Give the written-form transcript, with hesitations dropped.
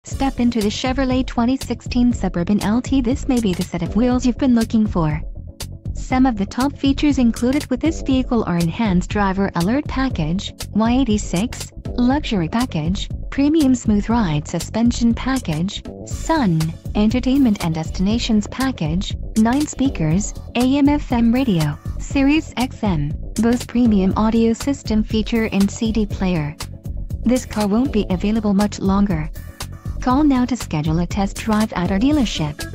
Step into the Chevrolet 2016 Suburban LT. This may be the set of wheels you've been looking for. Some of the top features included with this vehicle are Enhanced Driver Alert Package, Y86, Luxury Package, Premium Smooth Ride Suspension Package, Sun, Entertainment and Destinations Package, 9 speakers, AM/FM radio, Sirius XM, Bose Premium Audio System feature and CD player. This car won't be available much longer. Call now to schedule a test drive at our dealership.